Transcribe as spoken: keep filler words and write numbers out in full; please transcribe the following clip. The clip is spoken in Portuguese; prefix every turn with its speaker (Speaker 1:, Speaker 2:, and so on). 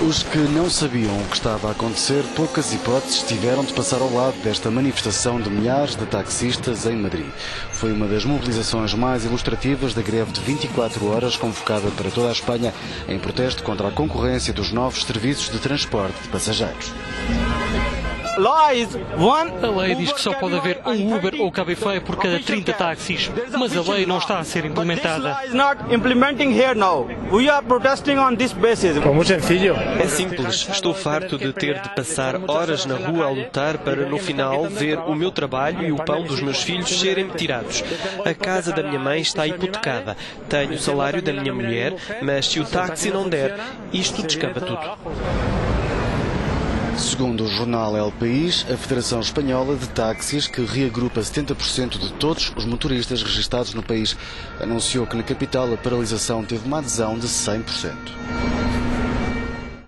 Speaker 1: Os que não sabiam o que estava a acontecer, poucas hipóteses tiveram de passar ao lado desta manifestação de milhares de taxistas em Madrid. Foi uma das mobilizações mais ilustrativas da greve de vinte e quatro horas convocada para toda a Espanha em protesto contra a concorrência dos novos serviços de transporte de passageiros.
Speaker 2: A lei diz que só pode haver um Uber ou Cabify por cada trinta táxis, mas a lei não está a ser implementada.
Speaker 3: É simples. Estou farto de ter de passar horas na rua a lutar para, no final, ver o meu trabalho e o pão dos meus filhos serem tirados. A casa da minha mãe está hipotecada. Tenho o salário da minha mulher, mas se o táxi não der, isto descamba tudo.
Speaker 1: Segundo o jornal El País, a Federação Espanhola de Táxis, que reagrupa setenta por cento de todos os motoristas registados no país, anunciou que na capital a paralisação teve uma adesão de cem por cento.